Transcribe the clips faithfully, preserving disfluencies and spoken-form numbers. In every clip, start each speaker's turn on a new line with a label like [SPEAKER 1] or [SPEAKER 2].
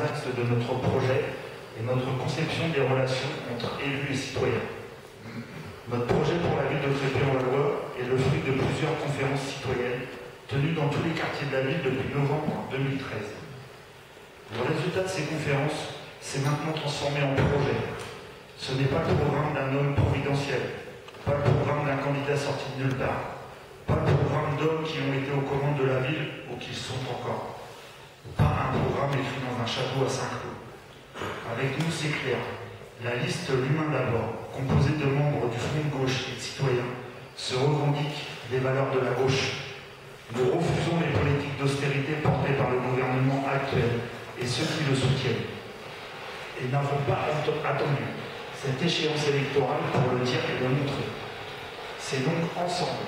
[SPEAKER 1] axes de notre projet et notre conception des relations entre élus et citoyens. Notre projet pour la ville de Crépy-en-Valois est le fruit de plusieurs conférences citoyennes tenues dans tous les quartiers de la ville depuis novembre deux mille treize. Le résultat de ces conférences s'est maintenant transformé en projet. Ce n'est pas le programme d'un homme providentiel, pas le programme d'un candidat sorti de nulle part, pas le programme d'hommes qui ont été aux commandes de la ville ou qui le sont encore, pas un programme écrit dans un château à Saint-Cloud. Avec nous, c'est clair. La liste L'Humain d'abord, composée de membres du Front de gauche et de citoyens, se revendique des valeurs de la gauche. Nous refusons les politiques d'austérité portées par le gouvernement actuel et ceux qui le soutiennent. Et n'avons pas attendu cette échéance électorale pour le dire et le montrer. C'est donc ensemble.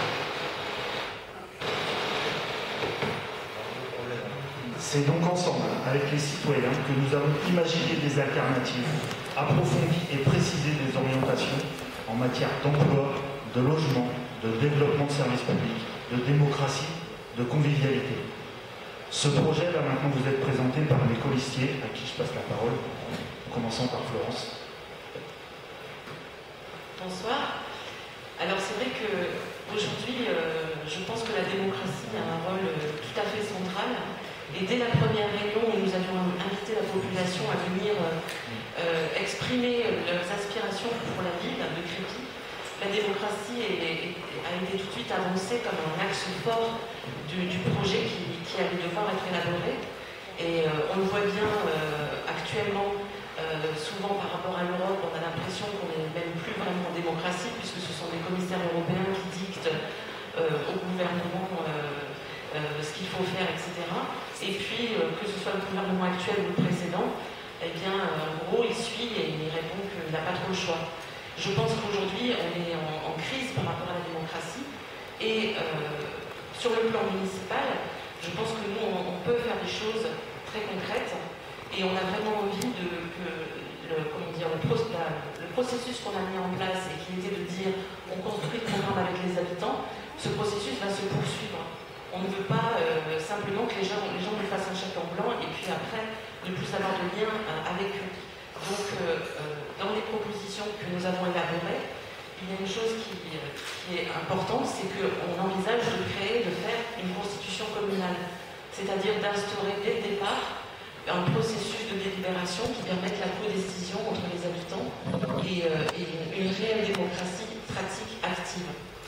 [SPEAKER 1] C'est donc ensemble, avec les citoyens, que nous avons imaginé des alternatives, approfondi et précisé des orientations en matière d'emploi, de logement, de développement de services publics, de démocratie, de convivialité. Ce projet va maintenant vous être présenté par mes colistiers, à qui je passe la parole, en commençant par Florence.
[SPEAKER 2] Bonsoir. Alors c'est vrai qu'aujourd'hui, euh, je pense que la démocratie a un rôle euh, tout à fait central. Et dès la première réunion où nous avions invité la population à venir euh, exprimer leurs aspirations pour la ville de Crépy, la démocratie est, est, a été tout de suite avancée comme un axe fort du, du projet qui, qui allait devoir être élaboré. Et euh, on le voit bien euh, actuellement, euh, souvent par rapport à l'Europe, on a l'impression qu'on n'est même plus vraiment en démocratie, puisque ce sont des commissaires européens qui dictent euh, au gouvernement euh, euh, ce qu'il faut faire, et cetera. Et puis, euh, que ce soit le gouvernement actuel ou le précédent, eh bien, euh, en gros, il suit et il répond qu'il n'a pas trop le choix. Je pense qu'aujourd'hui, on est en, en crise par rapport à la démocratie. Et euh, sur le plan municipal, je pense que nous, on, on peut faire des choses très concrètes. Et on a vraiment envie de, que le, comment dire, le, pro, la, le processus qu'on a mis en place et qui était de dire on construit le programme avec les habitants, ce processus va se poursuivre. On ne veut pas euh, simplement que les gens, les gens nous fassent un chèque en blanc et puis après ne plus avoir de lien euh, avec eux. Donc euh, euh, dans les propositions que nous avons élaborées, il y a une chose qui, euh, qui est importante, c'est qu'on envisage de créer, de faire une constitution communale, c'est-à-dire d'instaurer dès le départ un processus de délibération qui permette la codécision entre les habitants et, euh, et une réelle démocratie pratique active.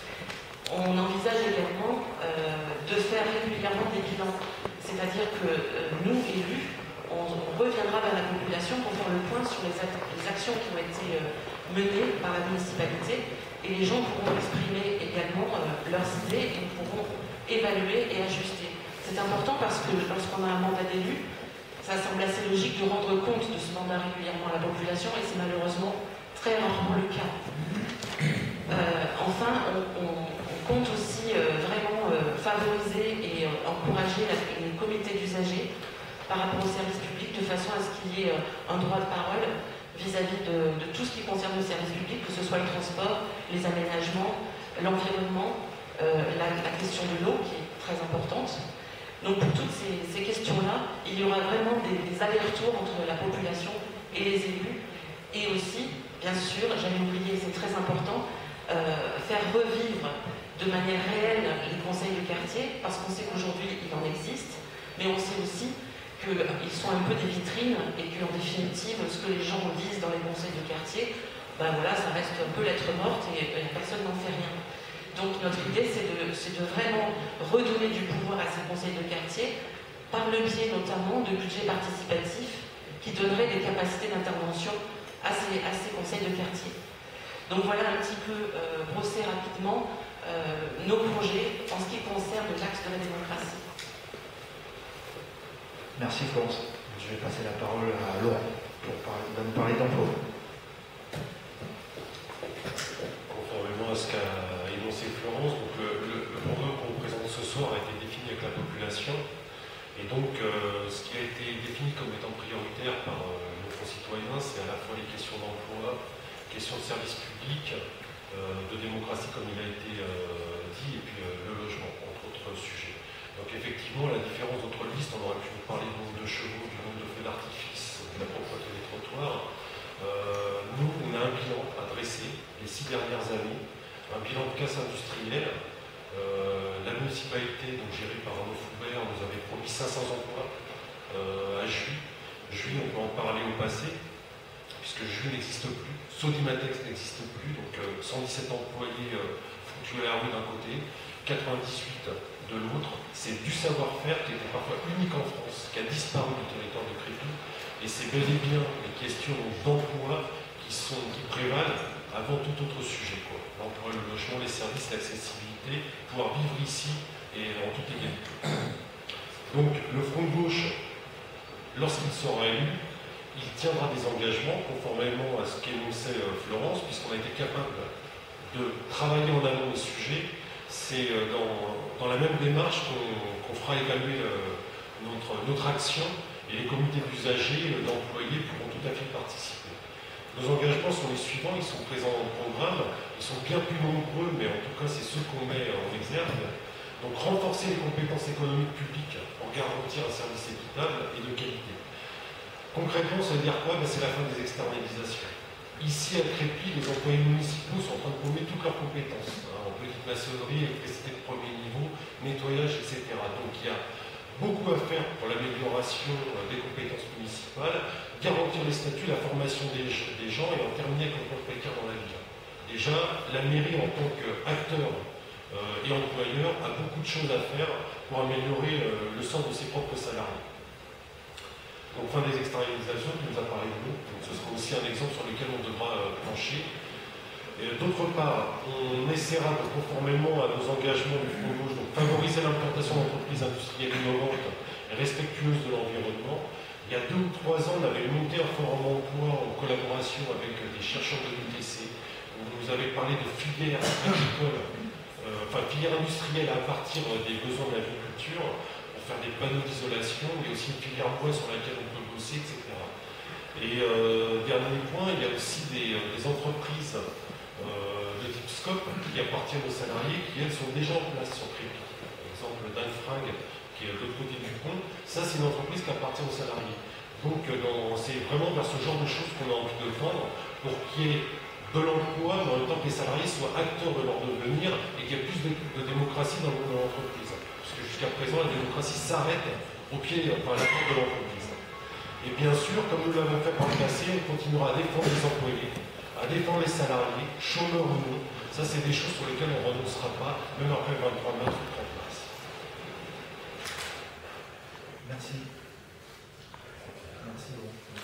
[SPEAKER 2] On envisage également euh, de faire régulièrement des bilans, c'est-à-dire que euh, nous, élus, on, on reviendra vers la population pour faire le point sur les, ac les actions qui ont été euh, menées par la municipalité et les gens pourront exprimer également euh, leurs idées et pourront évaluer et ajuster. C'est important parce que lorsqu'on a un mandat d'élu, ça semble assez logique de rendre compte de ce mandat régulièrement à la population et c'est malheureusement très rarement le cas. Euh, enfin, on, on, on compte aussi euh, vraiment euh, favoriser et euh, encourager la, les comités d'usagers par rapport aux services publics de façon à ce qu'il y ait euh, un droit de parole vis-à-vis -vis de, de tout ce qui concerne le service public, que ce soit le transport, les aménagements, l'environnement, euh, la, la question de l'eau qui est très importante. Donc pour toutes ces, ces questions-là, il y aura vraiment des, des allers-retours entre la population et les élus. Et aussi, bien sûr, j'avais oublié, c'est très important, euh, faire revivre de manière réelle les conseils de quartier, parce qu'on sait qu'aujourd'hui, il en existe, mais on sait aussi qu'ils sont un peu des vitrines et qu'en définitive, ce que les gens disent dans les conseils de quartier, ben voilà, ça reste un peu lettre morte et, et personne n'en fait rien. Donc notre idée, c'est de, de vraiment redonner du pouvoir à ces conseils de quartier par le biais notamment de budgets participatifs qui donneraient des capacités d'intervention à ces, à ces conseils de quartier. Donc voilà un petit peu euh, brosser rapidement euh, nos projets en ce qui concerne l'axe de la démocratie.
[SPEAKER 1] Merci Florence. Je vais passer la parole à Laurent pour parler, nous parler d'emploi.
[SPEAKER 3] Conformément à ce qu'a énoncé Florence, donc le, le, le programme qu'on vous présente ce soir a été défini avec la population et donc euh, ce qui a été défini comme étant prioritaire par euh, nos concitoyens, c'est à la fois les questions d'emploi, questions de services publics, euh, de démocratie comme il a été euh, dit, et puis euh, le logement, entre autres sujets. Donc effectivement, la différence d'autres listes, on aurait pu vous parler du nombre de chevaux, du nombre de feux d'artifice, casse industrielle. Euh, la municipalité, donc gérée par Arnaud Foubert, nous avait promis cinq cents emplois euh, à Juy. Juy, on peut en parler au passé, puisque Juy n'existe plus. Sodimatex n'existe plus, donc euh, cent dix-sept employés euh, foutus à la rue d'un côté, quatre-vingt-dix-huit de l'autre. C'est du savoir-faire qui était parfois unique en France, qui a disparu du territoire de Crépy. Et c'est bel et bien les questions d'emploi qui, sont, qui prévalent avant tout autre sujet. L'emploi, le logement, les services, l'accessibilité, pouvoir vivre ici et en toute égalité. Donc le Front de gauche, lorsqu'il sera élu, il tiendra des engagements conformément à ce qu'énonçait Florence, puisqu'on a été capable de travailler en amont des sujets. C'est dans, dans la même démarche qu'on qu'on fera évaluer le, notre, notre action, et les comités d'usagers, d'employés pourront tout à fait participer. Nos engagements sont les suivants, ils sont présents dans le programme, ils sont bien plus nombreux, mais en tout cas c'est ceux qu'on met en exergue. Donc renforcer les compétences économiques publiques pour garantir un service équitable et de qualité. Concrètement, ça veut dire quoi? Ben, c'est la fin des externalisations. Ici à Crépy, les employés municipaux sont en train de paumer toutes leurs compétences, hein, en petite maçonnerie, électricité de premier niveau, nettoyage, et cetera. Donc il y a beaucoup à faire pour l'amélioration des compétences municipales, garantir les statuts, la formation des, des gens et en terminer avec l'emploi précaire dans la ville. Déjà, la mairie en tant qu'acteur euh, et employeur a beaucoup de choses à faire pour améliorer euh, le sort de ses propres salariés. Donc fin des externalisations, tu nous as parlé de nous, donc ce sera aussi un exemple sur lequel on devra euh, plancher. D'autre part, on essaiera de, conformément à nos engagements du Front de gauche, donc favoriser l'implantation d'entreprises industrielles innovantes et respectueuses de l'environnement. Il y a deux ou trois ans, on avait monté un forum emploi en collaboration avec des chercheurs de l'U T C. On nous avait parlé de filières agricoles, euh, enfin filières industrielles à partir des besoins de l'agriculture, pour faire des panneaux d'isolation, mais aussi une filière bois sur laquelle on peut bosser, et cetera. Et euh, dernier point, il y a aussi des, des entreprises Euh, de type scope qui appartiennent aux salariés qui elles sont déjà en place sur Crépy. Par exemple Danfrag qui est de l'autre côté du pont, ça c'est une entreprise qui appartient aux salariés. Donc c'est vraiment vers ce genre de choses qu'on a envie de tendre pour qu'il y ait de l'emploi, mais en même temps que les salariés soient acteurs de leur devenir et qu'il y ait plus de, de démocratie dans le monde de l'entreprise. Parce que jusqu'à présent la démocratie s'arrête au pied, enfin à la porte de l'entreprise. Et bien sûr, comme nous l'avons fait par le passé, on continuera à défendre les employés, à défendre les salariés, chômeurs ou non. Ça, c'est des choses sur lesquelles on ne renoncera pas, même après vingt-trois mars ou trente mars.
[SPEAKER 1] Merci. Merci.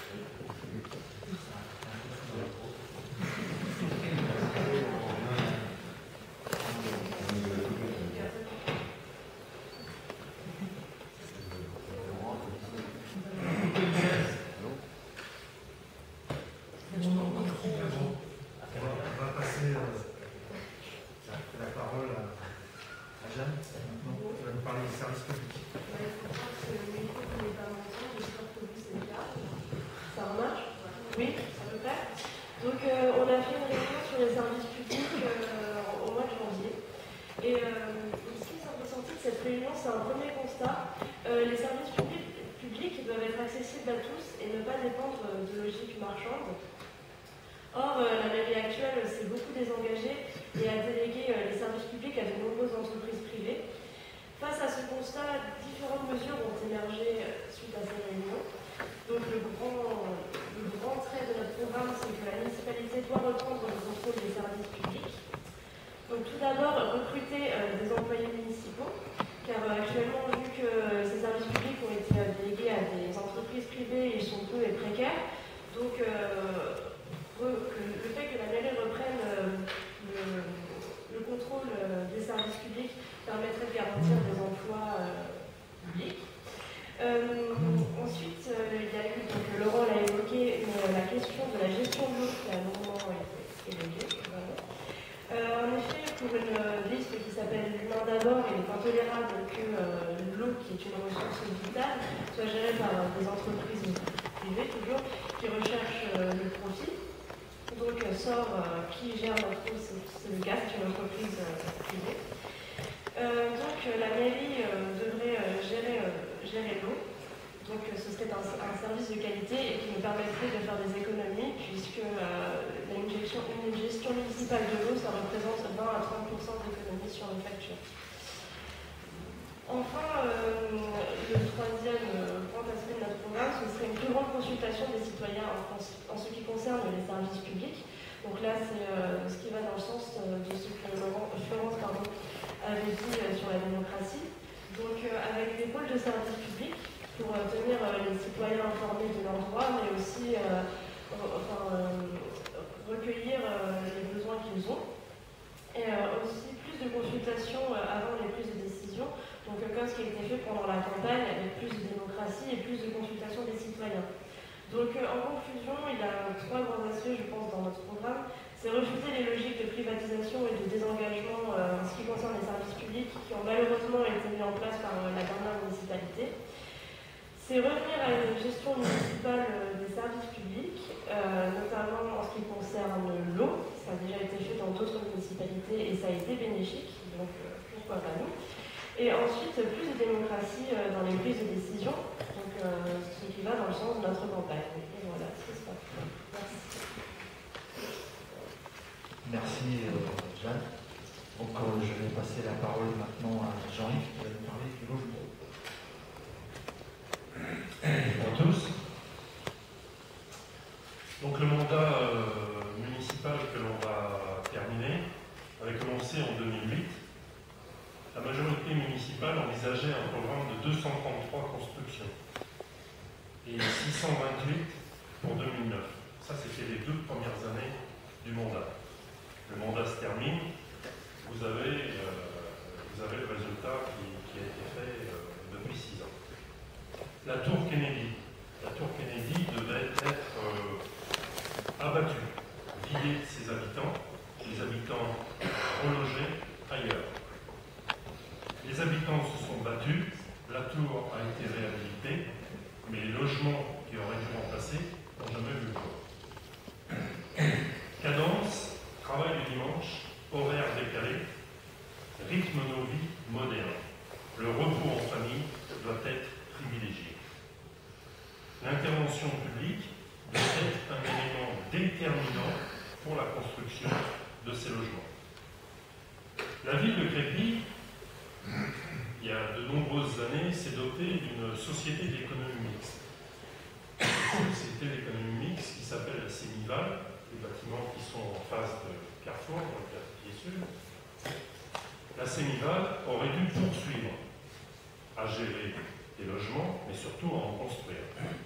[SPEAKER 4] Or, euh, la mairie actuelle s'est beaucoup désengagée et a délégué euh, les services publics à de nombreuses entreprises privées. Face à ce constat, différentes mesures ont émergé euh, suite à ces réunions. Donc, le grand, le grand trait de notre programme, c'est que la municipalité doit reprendre le contrôle des services publics. Donc, tout d'abord, recruter euh, des employés municipaux, car euh, actuellement, vu que euh, ces services publics ont été euh, délégués à des entreprises privées, ils sont peu et précaires. Donc, euh, le fait que la mairie reprenne le, le contrôle des services publics permettrait de garantir des emplois publics. Euh, ensuite, il y a eu, donc Laurent l'a évoqué, la question de la gestion de l'eau qui a longuement été évoquée. Euh, en effet, pour une liste qui s'appelle L'humain d'abord, il est intolérable que euh, l'eau, qui est une ressource vitale, soit gérée par des entreprises privées, toujours, qui recherchent euh, le profit. Donc, sort euh, qui gère notre eau, c'est le gaz, c'est une entreprise euh, privée. Euh, donc, la mairie euh, devrait euh, gérer, euh, gérer l'eau. Donc, ce serait un, un service de qualité et qui nous permettrait de faire des économies, puisque euh, la une gestion, une gestion municipale de l'eau, ça représente vingt à trente pour cent d'économie sur les factures. Enfin, euh, le troisième euh, grand aspect de notre programme, ce serait une plus grande consultation des citoyens en, en ce qui concerne les services publics. Donc là, c'est euh, ce qui va dans le sens euh, de ce que Laurent, Florence pardon, avait dit euh, sur la démocratie. Donc euh, avec les pôles de services publics, pour euh, tenir euh, les citoyens informés de leurs droits, mais aussi euh, enfin, euh, recueillir euh, les besoins qu'ils ont. Et euh, aussi plus de consultations euh, avant les prises de décision. Donc euh, comme ce qui a été fait pendant la campagne, avec plus de démocratie et plus de consultation des citoyens. Donc euh, en conclusion, il y a trois grands aspects, je pense, dans notre programme. C'est refuser les logiques de privatisation et de désengagement euh, en ce qui concerne les services publics qui ont malheureusement été mis en place par euh, la dernière municipalité. C'est revenir à une gestion municipale euh, des services publics, euh, notamment en ce qui concerne l'eau. Ça a déjà été fait dans d'autres municipalités et ça a été bénéfique, donc euh, pourquoi pas nous. Et ensuite, plus de démocratie euh, dans les prises de décision, donc euh, ce qui va dans le sens de notre campagne. Et voilà, c'est ça. Merci.
[SPEAKER 1] Merci euh, Jeanne. Donc euh, je vais passer la parole maintenant à Jean-Yves qui va nous parler du logement.
[SPEAKER 5] Bonjour à tous. Donc le mandat euh, municipal que l'on va terminer avait commencé en deux mille huit. La majorité municipale envisageait un programme de deux cent trente-trois constructions et six cent vingt-huit pour deux mille neuf. Ça, c'était les deux premières années du mandat. Le mandat se termine, vous avez, euh, vous avez le résultat qui, qui a été fait euh, depuis six ans. La tour Kennedy. La tour Kennedy devait être euh, abattue, vidée de ses habitants, les habitants relogés ailleurs. Les habitants se sont battus, la tour a été réhabilitée, mais les logements qui auraient dû remplacer n'ont jamais vu le jour. Cadence, travail le dimanche, horaire décalé, rythme nos vies moderne. Le repos en famille doit être privilégié. L'intervention publique doit être un élément déterminant pour la construction de ces logements. La ville de Crépy, il y a de nombreuses années, s'est dotée d'une société d'économie mixte. Une société d'économie mixte qui s'appelle la Sémival, les bâtiments qui sont en face de Carrefour, dans le quartier sud. La Sémival aurait dû poursuivre à gérer des logements, mais surtout à en construire.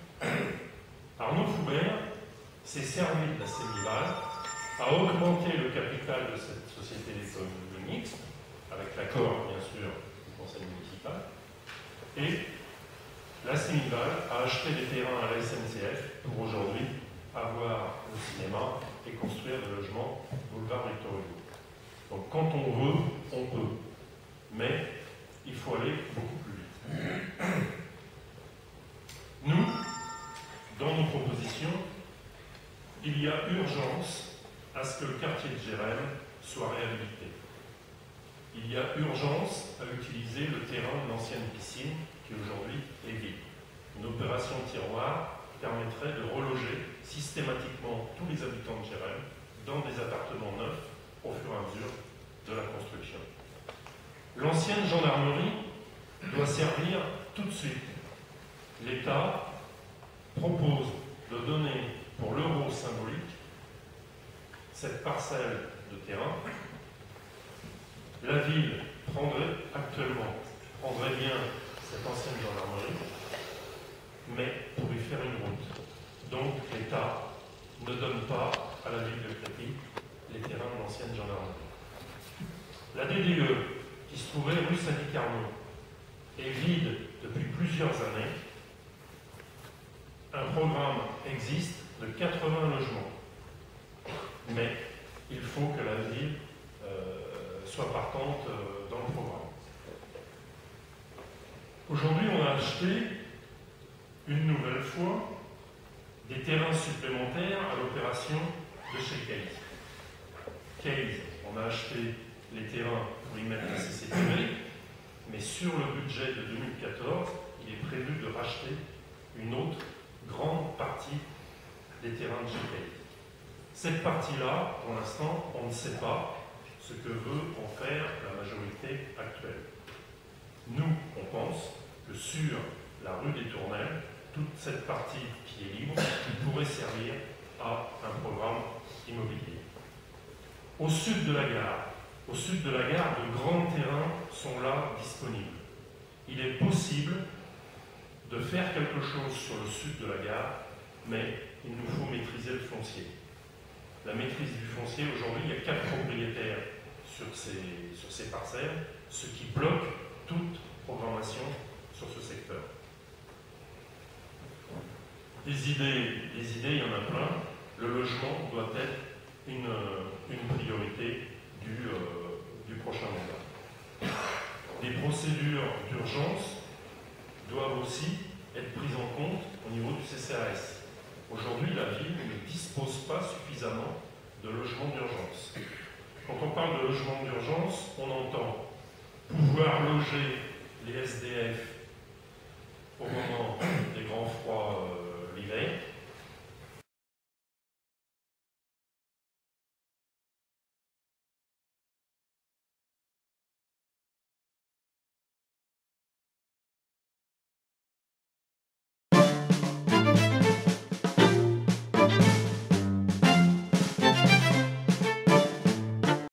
[SPEAKER 5] Arnaud Foubert s'est servi de la Sémival, a augmenté le capital de cette société d'économie mixte, avec l'accord, bien sûr, du conseil municipal, et la Sémival a acheté des terrains à la S N C F pour aujourd'hui avoir le cinéma et construire des logements boulevard Victor Hugo. Donc quand on veut, on peut. Mais il faut aller beaucoup plus vite. Nous, dans nos propositions, il y a urgence à ce que le quartier de Jérém soit réhabilité. Il y a urgence à utiliser le terrain de l'ancienne piscine qui aujourd'hui est vide. Une opération tiroir permettrait de reloger systématiquement tous les habitants de Jérém dans des appartements neufs au fur et à mesure de la construction. L'ancienne gendarmerie doit servir tout de suite. L'État propose de donner pour l'euro symbolique cette parcelle de terrain. La ville prendrait actuellement prendrait bien cette ancienne gendarmerie, mais pour y faire une route. Donc l'État ne donne pas à la ville de Crépy les terrains de l'ancienne gendarmerie. La D D E, qui se trouvait rue Sadi-Carnot, est vide depuis plusieurs années. Un programme existe de quatre-vingts logements, mais il faut que la ville euh, soit partante euh, dans le programme. Aujourd'hui, on a acheté une nouvelle fois des terrains supplémentaires à l'opération de chez Case. Case, on a acheté les terrains pour y mettre la C C T V, mais sur le budget de deux mille quatorze, il est prévu de racheter une autre grande partie des terrains de chez Case. Cette partie-là, pour l'instant, on ne sait pas ce que veut en faire la majorité actuelle. Nous, on pense que sur la rue des Tournelles, toute cette partie qui est libre pourrait servir à un programme immobilier. Au sud de la gare, au sud de la gare, de grands terrains sont là disponibles. Il est possible de faire quelque chose sur le sud de la gare, mais il nous faut maîtriser le foncier. La maîtrise du foncier, aujourd'hui, il y a quatre propriétaires sur ces, sur ces parcelles, ce qui bloque toute programmation sur ce secteur. Des idées, des idées, il y en a plein. Le logement doit être une, une priorité du, euh, du prochain mandat. Les procédures d'urgence doivent aussi être prises en compte au niveau du C C A S. Aujourd'hui, la ville ne dispose pas suffisamment de logements d'urgence. Quand on parle de logements d'urgence, on entend pouvoir loger les S D F